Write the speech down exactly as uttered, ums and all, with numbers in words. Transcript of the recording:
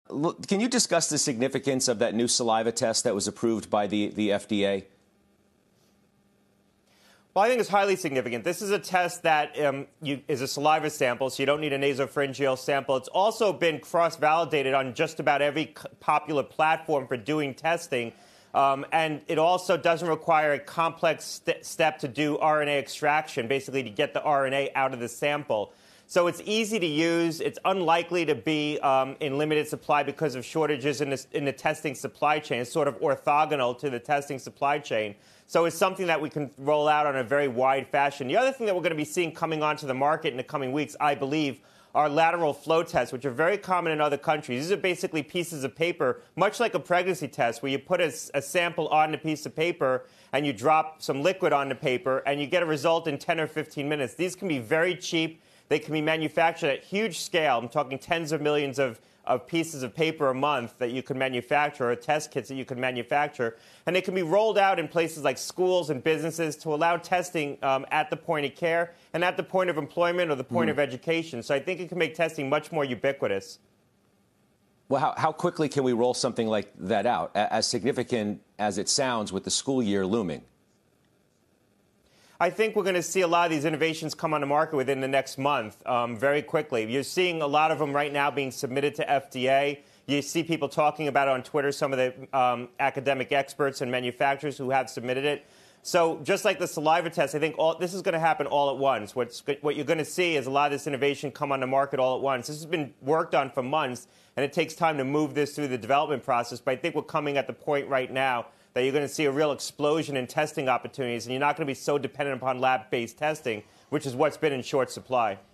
look, can you discuss the significance of that new saliva test that was approved by the, the F D A? Well, I think it's highly significant. This is a test that um, you, is a saliva sample, so you don't need a nasopharyngeal sample. It's also been cross-validated on just about every popular platform for doing testing. Um, and it also doesn't require a complex st step to do R N A extraction, basically to get the R N A out of the sample. So it's easy to use. It's unlikely to be um, in limited supply because of shortages in the, in the testing supply chain. It's sort of orthogonal to the testing supply chain. So it's something that we can roll out on a very wide fashion. The other thing that we're going to be seeing coming onto the market in the coming weeks, I believe, are lateral flow tests, which are very common in other countries. These are basically pieces of paper, much like a pregnancy test, where you put a, a sample on a piece of paper and you drop some liquid on the paper and you get a result in ten or fifteen minutes. These can be very cheap. They can be manufactured at huge scale. I'm talking tens of millions of, of pieces of paper a month that you can manufacture, or test kits that you can manufacture. And they can be rolled out in places like schools and businesses to allow testing um, at the point of care and at the point of employment or the point mm. of education. So I think it can make testing much more ubiquitous. Well, how, how quickly can we roll something like that out, as significant as it sounds with the school year looming? I think we're going to see a lot of these innovations come on the market within the next month, um, very quickly. You're seeing a lot of them right now being submitted to F D A. You see people talking about it on Twitter, some of the um, academic experts and manufacturers who have submitted it. So just like the saliva test, I think all, this is going to happen all at once. What's, what you're going to see is a lot of this innovation come on the market all at once. This has been worked on for months, and it takes time to move this through the development process. But I think we're coming at the point right now that you're going to see a real explosion in testing opportunities, and you're not going to be so dependent upon lab-based testing, which is what's been in short supply.